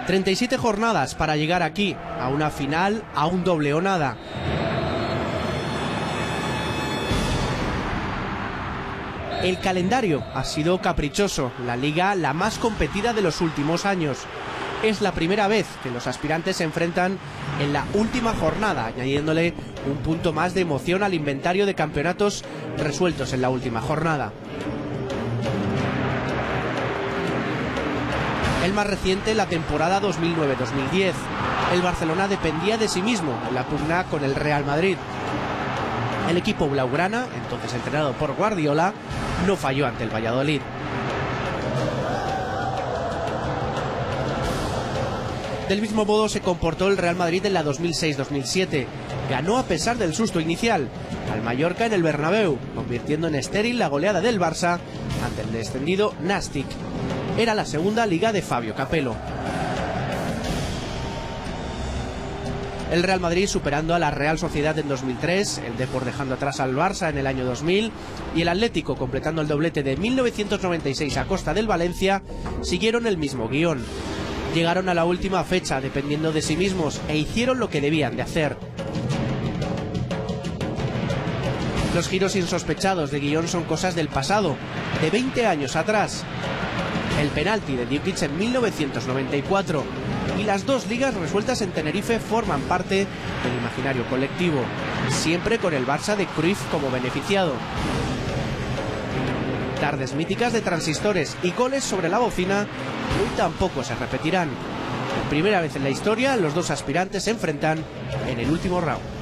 37 jornadas para llegar aquí, a una final, a un doble o nada. El calendario ha sido caprichoso, la liga la más competida de los últimos años. Es la primera vez que los aspirantes se enfrentan en la última jornada, añadiéndole un punto más de emoción al inventario de campeonatos resueltos en la última jornada. El más reciente, la temporada 2009-2010. El Barcelona dependía de sí mismo en la pugna con el Real Madrid. El equipo blaugrana, entonces entrenado por Guardiola, no falló ante el Valladolid. Del mismo modo se comportó el Real Madrid en la 2006-2007. Ganó a pesar del susto inicial al Mallorca en el Bernabéu, convirtiendo en estéril la goleada del Barça ante el descendido Nàstic. Era la segunda liga de Fabio Capello. El Real Madrid superando a la Real Sociedad en 2003, el Depor dejando atrás al Barça en el año 2000 y el Atlético completando el doblete de 1996 a costa del Valencia, siguieron el mismo guión. Llegaron a la última fecha dependiendo de sí mismos e hicieron lo que debían de hacer. Los giros insospechados de guión son cosas del pasado, de 20 años atrás. El penalti de Djukic en 1994 y las dos ligas resueltas en Tenerife forman parte del imaginario colectivo, siempre con el Barça de Cruyff como beneficiado. Tardes míticas de transistores y goles sobre la bocina hoy tampoco se repetirán. Por primera vez en la historia, los dos aspirantes se enfrentan en el último round.